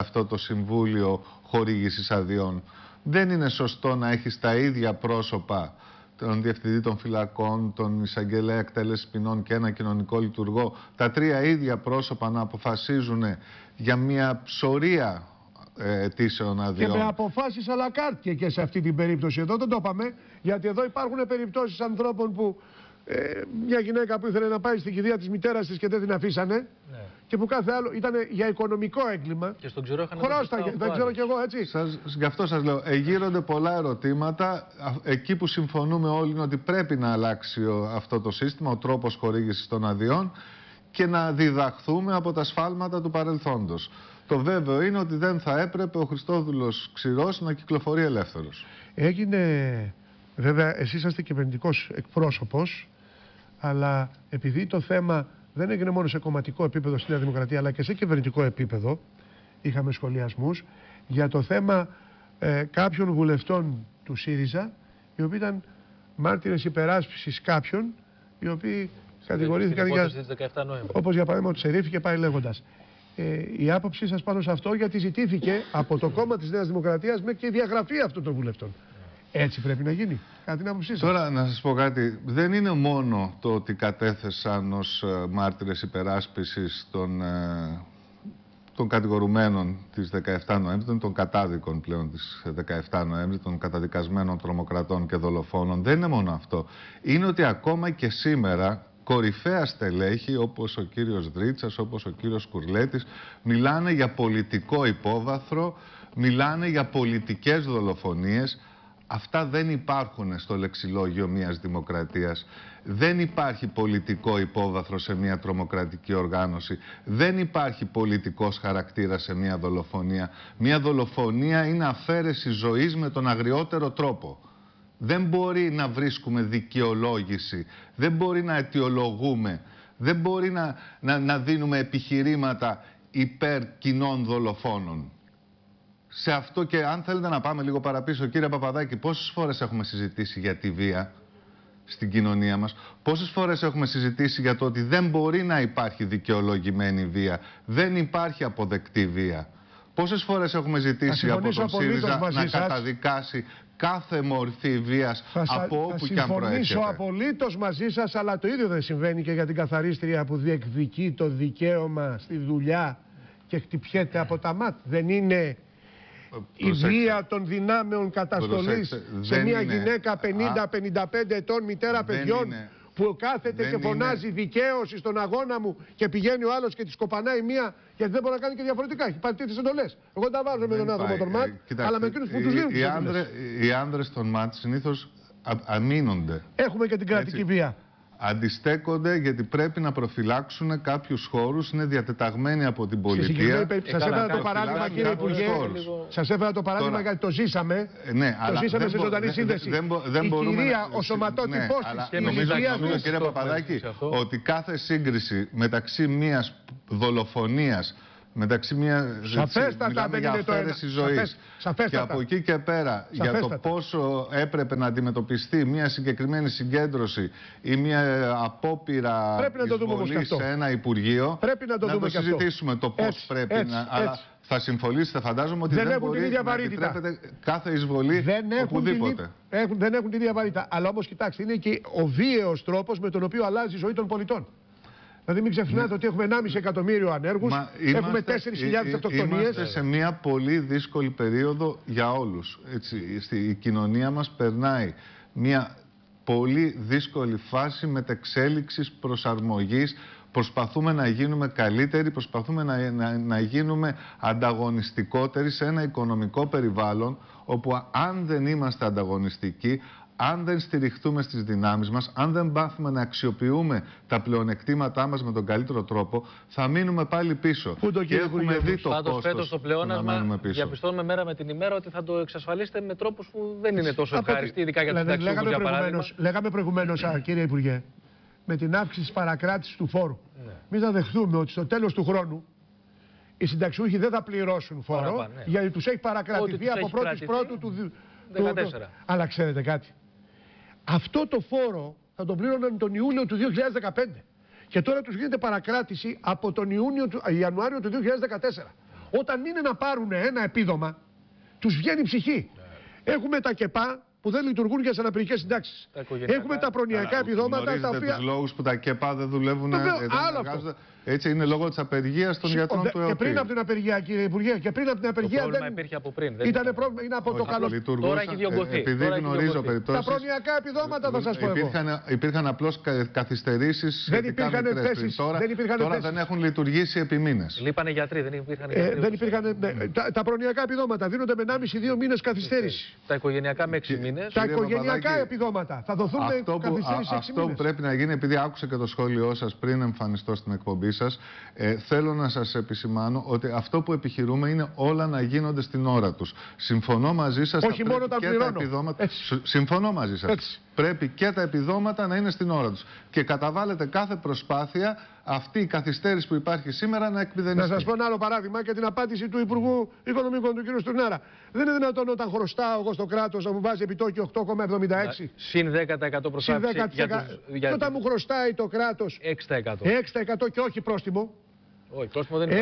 αυτό το Συμβούλιο Χορήγησης Αδειών. Δεν είναι σωστό να έχεις τα ίδια πρόσωπα, τον Διευθυντή των Φυλακών, τον Εισαγγελέα Εκτέλεσης Ποινών και ένα κοινωνικό λειτουργό, τα τρία ίδια πρόσωπα να αποφασίζουν για μια ψωρία αιτήσεων αδειών. Και με αποφάσεις à la carte και σε αυτή την περίπτωση. Εδώ δεν το είπαμε, γιατί εδώ υπάρχουν περιπτώσεις ανθρώπων που μια γυναίκα που ήθελε να πάει στην κηδεία της μητέρας της και δεν την αφήσανε. Ναι. Και που κάθε άλλο ήταν για οικονομικό έγκλημα. Και στον ξέρω είχαν δεν ξέρω κι εγώ, έτσι. Γι' αυτό σας λέω, γύρονται πολλά ερωτήματα. Εκεί που συμφωνούμε όλοι είναι ότι πρέπει να αλλάξει αυτό το σύστημα, ο τρόπος χορήγησης των αδειών και να διδαχθούμε από τα σφάλματα του παρελθόντος. Το βέβαιο είναι ότι δεν θα έπρεπε ο Χριστόδουλος Ξηρός να κυκλοφορεί ελεύθερος. Έγινε, βέβαια, εσείς είσαστε κυβερνητικός εκπρόσωπος, αλλά επειδή το θέμα δεν έγινε μόνο σε κομματικό επίπεδο στη Νέα Δημοκρατία, αλλά και σε κυβερνητικό επίπεδο, είχαμε σχολιασμούς για το θέμα κάποιων βουλευτών του ΣΥΡΙΖΑ, οι οποίοι ήταν μάρτυρες υπεράσπισης κάποιων, οι οποίοι κατηγορήθηκαν για, όπως για παράδειγμα ο Τσερίφη και πάει λέγοντας. Η άποψή σας πάνω σε αυτό, γιατί ζητήθηκε από το κόμμα της Νέας Δημοκρατίας μέχρι και η διαγραφή αυτών των βουλευτών. Έτσι πρέπει να γίνει, κατά την άποψή σας. Τώρα να σας πω κάτι, δεν είναι μόνο το ότι κατέθεσαν ως μάρτυρες υπεράσπισης των κατηγορουμένων της 17 Νοέμβρη, των κατάδικων πλέον της 17 Νοέμβρη, των καταδικασμένων τρομοκρατών και δολοφόνων. Δεν είναι μόνο αυτό. Είναι ότι ακόμα και σήμερα κορυφαία στελέχη όπως ο κύριος Δρίτσας, όπως ο κύριος Κουρλέτης, μιλάνε για πολιτικό υπόβαθρο, μιλάνε για πολιτικές δολοφονίες. Αυτά δεν υπάρχουν στο λεξιλόγιο μιας δημοκρατίας. Δεν υπάρχει πολιτικό υπόβαθρο σε μια τρομοκρατική οργάνωση. Δεν υπάρχει πολιτικός χαρακτήρας σε μια δολοφονία. Μια δολοφονία είναι αφαίρεση ζωής με τον αγριότερο τρόπο. Δεν μπορεί να βρίσκουμε δικαιολόγηση, δεν μπορεί να αιτιολογούμε, δεν μπορεί να δίνουμε επιχειρήματα υπέρ κοινών δολοφόνων. Σε αυτό, και αν θέλετε να πάμε λίγο παραπίσω, κύριε Παπαδάκη, πόσες φορές έχουμε συζητήσει για τη βία στην κοινωνία μας, πόσες φορές έχουμε συζητήσει για το ότι δεν μπορεί να υπάρχει δικαιολογημένη βία, δεν υπάρχει αποδεκτή βία. Πόσες φορές έχουμε ζητήσει από τον ΣΥΡΙΖΑ να καταδικάσει κάθε μορφή βίας από όπου και αν προέρχεται. Θα συμφωνήσω απολύτως μαζί σας, αλλά το ίδιο δεν συμβαίνει και για την καθαρίστρια που διεκδικεί το δικαίωμα στη δουλειά και χτυπιέται από τα ΜΑΤ. Δεν είναι η βία των δυνάμεων καταστολής σε μια γυναίκα 50-55 ετών, μητέρα παιδιών, που κάθεται και φωνάζει δικαίωση στον αγώνα μου και πηγαίνει ο άλλος και τη σκοπανάει μία, γιατί δεν μπορεί να κάνει και διαφορετικά. Έχει πάρει τέτοιες εντολές. Εγώ τα βάζω με τον άνθρωπο των ΜΑΤ, αλλά με εκείνους που τους δίνουν τις εντολές. Οι άνδρες των ΜΑΤ συνήθως αμήνονται. Έχουμε και την κρατική βία. Αντιστέκονται γιατί πρέπει να προφυλάξουν κάποιους χώρους, είναι διατεταγμένοι από την πολιτεία. Σας έφερα το παράδειγμα, κύριε Υπουργέ, σας έφερα το παράδειγμα γιατί το ζήσαμε. Ναι, το ζήσαμε σε ζωντανή σύνδεση. Δεν η κυρία, ο σωματότυπός της. Νομίζω, κύριε Παπαδάκη, ότι κάθε σύγκριση μεταξύ μιας δολοφονίας, μεταξύ μια αφαίρεση ζωής και από εκεί και πέρα για το πόσο έπρεπε να αντιμετωπιστεί μια συγκεκριμένη συγκέντρωση ή μια απόπειρα εισβολή σε ένα υπουργείο, πρέπει να το συζητήσουμε το πώς πρέπει να... Αλλά θα συμφωνήσετε, φαντάζομαι, ότι δεν μπορεί να επιτρέπεται κάθε εισβολή οπουδήποτε. Δεν έχουν την ίδια βαρύτητα. Αλλά όμως κοιτάξτε, είναι και ο βίαιος τρόπος με τον οποίο αλλάζει η ζωή των πολιτών. Δηλαδή μην ξεχνάτε ότι έχουμε 1,5 εκατομμύριο ανέργους, έχουμε 4.000 αυτοκτονίες. Είμαστε σε μια πολύ δύσκολη περίοδο για όλους. Έτσι, η κοινωνία μας περνάει μια πολύ δύσκολη φάση μετεξέλιξης, προσαρμογής. Προσπαθούμε να γίνουμε καλύτεροι, προσπαθούμε να γίνουμε ανταγωνιστικότεροι σε ένα οικονομικό περιβάλλον όπου αν δεν είμαστε ανταγωνιστικοί, αν δεν στηριχτούμε στις δυνάμεις μας, αν δεν πάθουμε να αξιοποιούμε τα πλεονεκτήματά μας με τον καλύτερο τρόπο, θα μείνουμε πάλι πίσω. Και έχουμε δει το κόστος φέτος το πλεόνασμα, διαπιστώνουμε μέρα με την ημέρα ότι θα το εξασφαλίσετε με τρόπους που δεν είναι τόσο ευχαριστοί, ειδικά για τους συνταξιούχους, για παράδειγμα. Λέγαμε προηγουμένως, κύριε Υπουργέ, με την αύξηση της παρακράτησης του φόρου. Μην θα δεχθούμε ότι στο τέλος του χρόνου οι συνταξιούχοι δεν θα πληρώσουν φόρο, γιατί τους έχει παρακρατηθεί από 1η Πρώτου του 2014. Αλλά ξέρετε κάτι. Αυτό το φόρο θα τον πλήρωναν τον Ιούλιο του 2015. Και τώρα τους γίνεται παρακράτηση από τον Ιανουάριο του 2014. Όταν είναι να πάρουν ένα επίδομα, τους βγαίνει η ψυχή. Έχουμε τα ΚΕΠΑ που δεν λειτουργούν για τις αναπηρικές συντάξεις. Έχουμε τα προνοιακά επιδόματα τα οποία. Τους λόγους που τα ΚΕΠΑ δεν δουλεύουν. Έτσι είναι λόγω της απεργίας των γιατρών του ΕΟΤΗ. Και πριν από την απεργία, κύριε Υπουργέ, και πριν από την απεργία. Το πρόβλημα υπήρχε από πριν. Ήταν πρόβλημα, είναι από το καλό. Τώρα έχει διωγγωθεί. Επειδή γνωρίζω περιπτώσεις. Τα προνοιακά επιδόματα θα σας πω εγώ. Υπήρχαν απλώς καθυστερήσεις. Δεν υπήρχαν θέσεις. Τώρα δεν έχουν λειτουργήσει επί μήνες. Λείπανε γιατροί, δεν υπήρχαν. Τα προνοιακά επιδόματα δίνονται με 1,5-2 μήνες καθυστέρηση. Τα οικογενειακά με 6 μήνες. Τα οικογενειακά επιδόματα θα δοθούν με καθυστέρηση 6 μήνες. Αυτό που πρέπει να γίνει, επειδή άκουσα και το σχόλιο σας πριν εμφανιστώ στην εκπομπή σας, θέλω να σας επισημάνω ότι αυτό που επιχειρούμε είναι όλα να γίνονται στην ώρα τους. Συμφωνώ μαζί σας. Όχι μόνο τα πληρώνω. Συμφωνώ μαζί σας. Έτσι. Πρέπει και τα επιδόματα να είναι στην ώρα τους. Και καταβάλλεται κάθε προσπάθεια αυτή η καθυστέρηση που υπάρχει σήμερα να εκμηδενιστεί. Να σας πω ένα άλλο παράδειγμα και την απάντηση του Υπουργού Οικονομικών, του κ. Στουρνάρα. Δεν είναι δυνατόν όταν χρωστάω εγώ στο κράτος να μου βάζει επιτόκιο 8,76. Συν 10% προσπάθηση. Και όταν μου χρωστάει το κράτος 6% και όχι πρόστιμο. Όχι, πρόστιμο δεν είναι.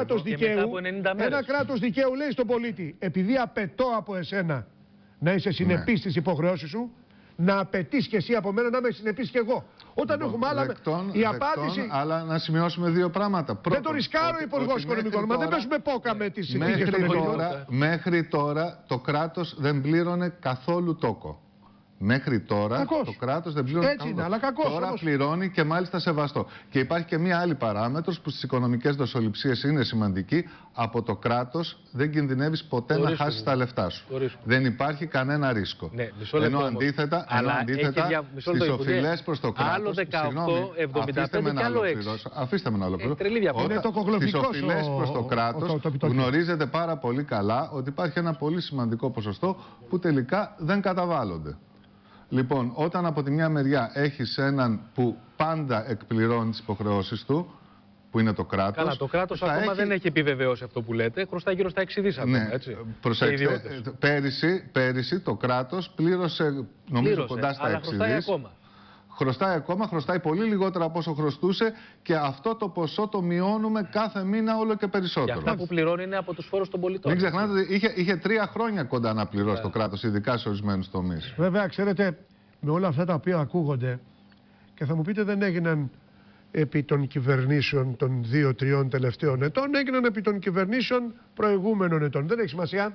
Ένα κράτος δικαίου λέει στον πολίτη, επειδή απαιτώ από εσένα να είσαι συνεπής στις υποχρεώσεις σου, να απαιτείς και εσύ από μένα να είμαι συνεπής και εγώ. Όταν έχουμε άλλα. Η απάντηση. Αλλά να σημειώσουμε δύο πράγματα. Δεν το ρισκάρω ο Υπουργός Οικονομικών. Μα δεν παίζουμε πόκα με τις συνθήκες των Ελληνικών. Μέχρι τώρα το κράτος δεν πλήρωνε καθόλου τόκο. Μέχρι τώρα το κράτος δεν πλήρωνε καθόλου τόκο. Αλλά κακώς, τώρα πληρώνει και μάλιστα σεβαστό. Και υπάρχει και μία άλλη παράμετρος που στις οικονομικές δοσοληψίες είναι σημαντική. Από το κράτος δεν κινδυνεύεις ποτέ να χάσεις τα λεφτά σου. Δεν υπάρχει κανένα ρίσκο. Ναι, ενώ αντίθετα στις οφειλές προς το κράτος. Άλλο 18,75 και άλλο 6. Αφήστε με να ολοκληρώσω. Στις οφειλές προς το κράτος γνωρίζετε πάρα πολύ καλά ότι υπάρχει ένα πολύ σημαντικό ποσοστό που τελικά δεν καταβάλλονται. Λοιπόν, όταν από τη μια μεριά έχεις έναν που πάντα εκπληρώνει τις υποχρεώσεις του, που είναι το κράτος. Καλά, το κράτος ακόμα δεν έχει επιβεβαιώσει αυτό που λέτε. Χρωστάει γύρω στα 6 δις ακόμα, ναι, έτσι. Προσέξτε, πέρυσι το κράτος πλήρωσε, νομίζω, κοντά στα 6 δις. Χρωστάει ακόμα, χρωστάει πολύ λιγότερα από όσο χρωστούσε και αυτό το ποσό το μειώνουμε κάθε μήνα όλο και περισσότερο. Και αυτά που πληρώνει είναι από τους φόρους των πολιτών. Μην ξεχνάτε ότι είχε 3 χρόνια κοντά να πληρώσει το κράτος, ειδικά σε ορισμένους τομείς. Βέβαια, ξέρετε, με όλα αυτά τα οποία ακούγονται, και θα μου πείτε δεν έγιναν επί των κυβερνήσεων των 2-3 τελευταίων ετών, έγιναν επί των κυβερνήσεων προηγούμενων ετών. Δεν έχει σημασία.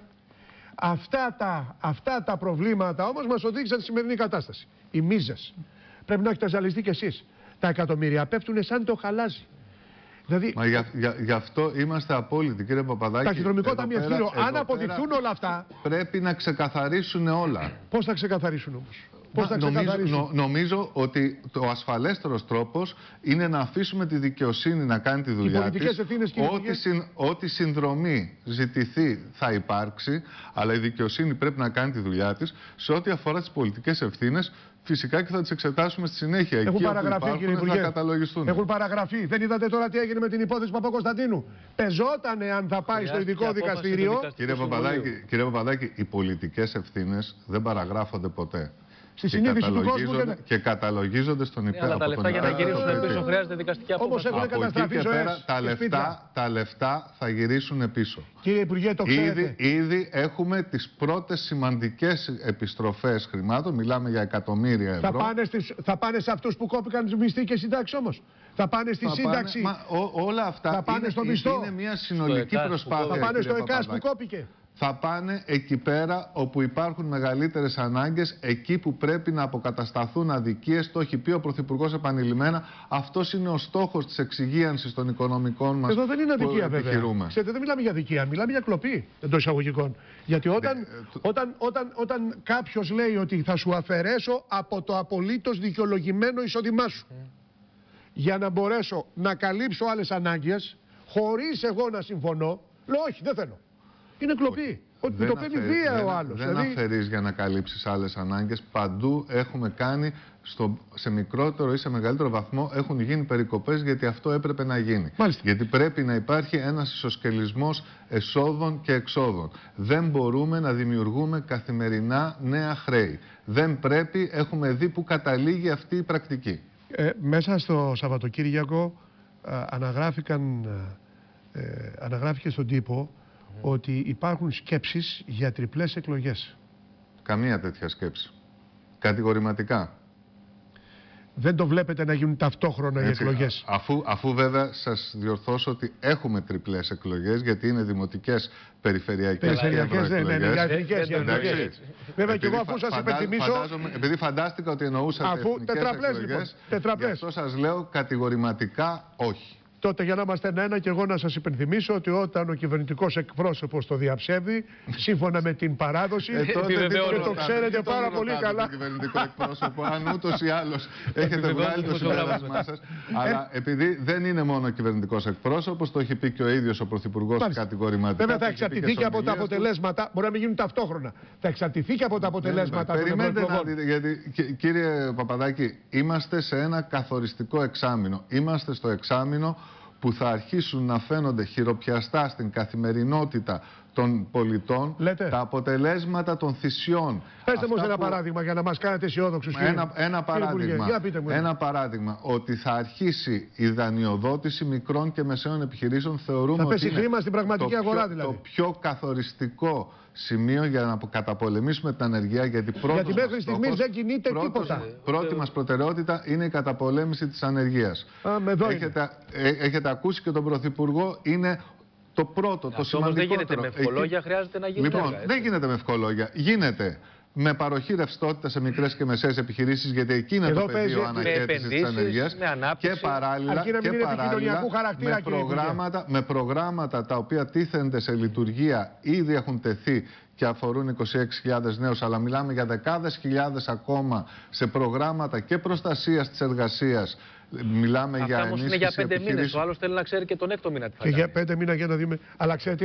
Αυτά τα προβλήματα όμως μας οδήγησαν στη σημερινή κατάσταση. Οι μίζες. Πρέπει να έχετε ζαλιστεί κι εσείς. Τα εκατομμύρια πέφτουν σαν το χαλάζι. Δηλαδή, μα γι' αυτό είμαστε απόλυτοι, κύριε Παπαδάκη. Ταχυδρομικό ταμιευτήριο, αν αποδειχθούν όλα αυτά. Πρέπει να ξεκαθαρίσουν όλα. Πώς θα ξεκαθαρίσουν όμως? Νομίζω ότι ο ασφαλέστερος τρόπος είναι να αφήσουμε τη δικαιοσύνη να κάνει τη δουλειά της. Ό,τι συνδρομή ζητηθεί θα υπάρξει, αλλά η δικαιοσύνη πρέπει να κάνει τη δουλειά της. Σε ό,τι αφορά τις πολιτικές ευθύνες, φυσικά και θα τις εξετάσουμε στη συνέχεια. Έχουν παραγραφεί, κύριε Υπουργέ. Θα καταλογιστούν. Έχουν παραγραφεί. Δεν είδατε τώρα τι έγινε με την υπόθεση Παπακοσταντίνου? Πεζότανε αν θα πάει στο ειδικό δικαστήριο. Κύριε Παπαδάκη, οι πολιτικές ευθύνες δεν παραγράφονται ποτέ. Στη συνείδηση του κόσμου και καταλογίζονται στον υπεύθυνο. Αλλά τα λεφτά για να γυρίσουν πίσω χρειάζεται δικαστική απόφαση. Όμως έχουν καταστραφεί ζωές. Τα λεφτά θα γυρίσουν πίσω. Κύριε Υπουργέ, το ξέρετε. Ήδη έχουμε τις πρώτες σημαντικές επιστροφές χρημάτων. Μιλάμε για εκατομμύρια ευρώ. Θα πάνε σε αυτούς που κόπηκαν τις μισθοί και συντάξει όμως? Θα πάνε στη σύνταξη? Όλα αυτά είναι μια συνολική προσπάθεια. Θα πάνε στο ΕΚΑΣ που κόπηκε? Θα πάνε εκεί πέρα όπου υπάρχουν μεγαλύτερες ανάγκες, εκεί που πρέπει να αποκατασταθούν αδικίες. Το έχει πει ο Πρωθυπουργός επανειλημμένα. Αυτός είναι ο στόχος της εξυγίανσης των οικονομικών μας. Εδώ δεν είναι αδικία, βέβαια. Ξέρετε, δεν μιλάμε για αδικία, μιλάμε για κλοπή εντός εισαγωγικών. Γιατί όταν κάποιος λέει ότι θα σου αφαιρέσω από το απολύτως δικαιολογημένο εισόδημά σου για να μπορέσω να καλύψω άλλες ανάγκες, χωρίς εγώ να συμφωνώ, λέω όχι, δεν θέλω. Είναι κλοπή. Ότι το παίρνει βία ο άλλος. Δεν αφαιρείς για να καλύψεις άλλες ανάγκες. Παντού έχουμε κάνει, σε μικρότερο ή σε μεγαλύτερο βαθμό, έχουν γίνει περικοπές γιατί αυτό έπρεπε να γίνει. Μάλιστα. Γιατί πρέπει να υπάρχει ένας ισοσκελισμός εσόδων και εξόδων. Δεν μπορούμε να δημιουργούμε καθημερινά νέα χρέη. Δεν πρέπει, έχουμε δει που καταλήγει αυτή η πρακτική. Μέσα στο Σαββατοκύριακο αναγράφηκαν αναγράφηκε στον τύπο ότι υπάρχουν σκέψεις για τριπλές εκλογές. Καμία τέτοια σκέψη. Κατηγορηματικά. Δεν το βλέπετε να γίνουν ταυτόχρονα οι εκλογές. Αφού βέβαια σας διορθώσω ότι έχουμε τριπλές εκλογές, γιατί είναι δημοτικές, περιφερειακές και ευρωεκλογές. Βέβαια και εγώ αφού σας υπενθυμίσω... Επειδή φαντάστηκα ότι εννοούσατε εθνικές εκλογές, γι' αυτό σας λέω κατηγορηματικά όχι. Τότε για να είμαστε ένα και εγώ να σας υπενθυμίσω ότι όταν ο κυβερνητικός εκπρόσωπος το διαψεύδει, σύμφωνα με την παράδοση, και το ξέρετε πάρα πολύ καλά. Τον κυβερνητικό εκπρόσωπο, αν ούτως ή άλλως έχετε βγάλει το συμπέρασμά σας. Αλλά επειδή δεν είναι μόνο ο κυβερνητικός εκπρόσωπος, το έχει πει και ο ίδιος ο Πρωθυπουργός κατηγορηματικά. Βέβαια θα εξαρτηθεί και από τα αποτελέσματα, μπορεί να μην γίνουν ταυτόχρονα. Θα εξαρτηθεί και από τα αποτελέσματα των εκλογών. Γιατί, κύριε Παπαδάκη, είμαστε σε ένα καθοριστικό εξάμηνο. Είμαστε στο εξάμηνο που θα αρχίσουν να φαίνονται χειροπιαστά στην καθημερινότητα των πολιτών τα αποτελέσματα των θυσιών. Πέστε μου ένα παράδειγμα για να μας κάνετε αισιόδοξους. Ένα παράδειγμα, ότι θα αρχίσει η δανειοδότηση μικρών και μεσαίων επιχειρήσεων. Θεωρούμε θα ότι χρήμα στην πραγματική αγορά, δηλαδή. Το πιο καθοριστικό σημείο για να καταπολεμήσουμε την ανεργία, γιατί μέχρι στιγμής δεν κινείται τίποτα. Πρώτη μας προτεραιότητα είναι η καταπολέμηση της ανεργίας. Έχετε ακούσει και τον Πρωθυπουργό, είναι το πρώτο, το σημαντικότερο. Δεν γίνεται με ευχολόγια, χρειάζεται να γίνει. Λοιπόν, δεν γίνεται με ευχολόγια. Γίνεται με παροχή ρευστότητα σε μικρές και μεσαίες επιχειρήσεις, γιατί εκεί είναι το πεδίο αναχέτησης της ανεργίας. Και παράλληλα, με προγράμματα τα οποία τίθενται σε λειτουργία, ήδη έχουν τεθεί και αφορούν 26.000 νέους, αλλά μιλάμε για δεκάδες χιλιάδες ακόμα σε προγράμματα και προστασίας της εργασίας. Μιλάμε για ενίσχυση. Είναι για 5 μήνες. Ο άλλος θέλει να ξέρει και τον έκτο μήνα τι θα κάνει. Και για 5 μήνες για να δούμε. Αλλά ξέρετε,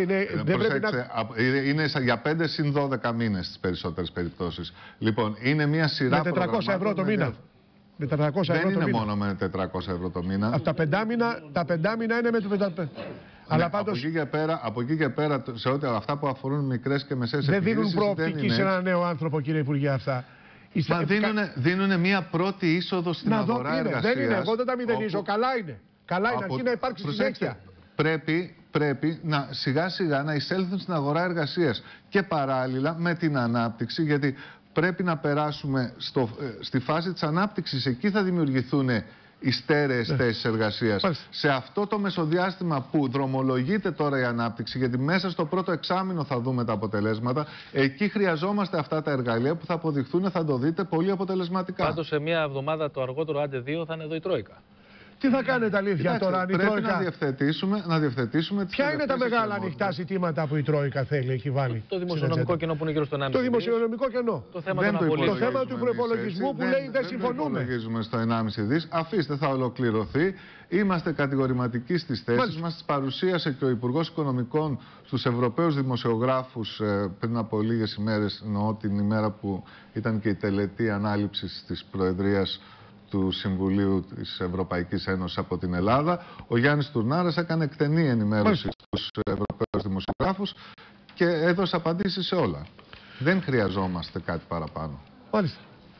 είναι για 5 συν 12 μήνες στις περισσότερες περιπτώσεις. Λοιπόν, είναι μια σειρά. Με 400 ευρώ το μήνα. Με 400 δεν είναι μόνο με 400 ευρώ το μήνα. Από τα 5 μήνα είναι με το 5. Αλλά πάντως... από εκεί και πέρα, σε ό,τι αυτά που αφορούν μικρές και μεσαίες επιχειρήσεις, δεν δίνουν προοπτική σε ένα νέο άνθρωπο, κύριε Υπουργέ, αυτά. Μα δίνουν μια πρώτη είσοδο στην αγορά εργασίας. Δεν είναι, εγώ δεν τα μηδενίζω. Καλά είναι. Καλά είναι, αρκεί να υπάρξει συνέχεια. Πρέπει να σιγά σιγά να εισέλθουν στην αγορά εργασίας και παράλληλα με την ανάπτυξη, γιατί πρέπει να περάσουμε στη φάση της ανάπτυξης. Εκεί θα δημιουργηθούν οι στέρεες θέσεις εργασίας. Σε αυτό το μεσοδιάστημα που δρομολογείται τώρα η ανάπτυξη, γιατί μέσα στο πρώτο εξάμηνο θα δούμε τα αποτελέσματα, εκεί χρειαζόμαστε αυτά τα εργαλεία που θα αποδειχθούν, θα το δείτε, πολύ αποτελεσματικά. Πάντως σε μια εβδομάδα το αργότερο, άντε 2, θα είναι εδώ η Τρόικα. Τι θα κάνετε αλήθεια τώρα, αν η Τρόικα... Πρέπει να διευθετήσουμε τις ποια είναι τα μεγάλα ανοιχτά ζητήματα που η Τρόικα θέλει, έχει βάλει. Το δημοσιονομικό κενό που είναι γύρω στο 1,5. Το δημοσιονομικό κενό. Το θέμα του προϋπολογισμού που λέει δεν συμφωνούμε. Δεν υπολογίζουμε στο 1,5 δις. Αφήστε, θα ολοκληρωθεί. Είμαστε κατηγορηματικοί στις θέσεις μας. Τις παρουσίασε και ο Υπουργός Οικονομικών στους Ευρωπαίους δημοσιογράφους πριν από λίγες ημέρες, εννοώ την ημέρα που ήταν και η τελετή ανάληψης της Προεδρίας του Συμβουλίου της Ευρωπαϊκής Ένωσης από την Ελλάδα. Ο Γιάννης Τουρνάρας έκανε εκτενή ενημέρωση στους Ευρωπαίους δημοσιογράφους και έδωσε απαντήσεις σε όλα. Δεν χρειαζόμαστε κάτι παραπάνω. Μάλιστα.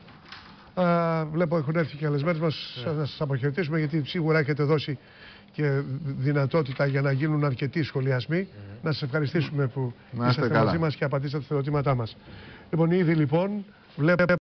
Βλέπω έχουν έρθει και καλεσμένοι μας να σας αποχαιρετήσουμε, γιατί σίγουρα έχετε δώσει και δυνατότητα για να γίνουν αρκετοί σχολιασμοί. Να σας ευχαριστήσουμε που είσαστε μαζί μας και απαντήσατε στα ερωτήματά μας. Λοιπόν, ήδη λοιπόν βλέπετε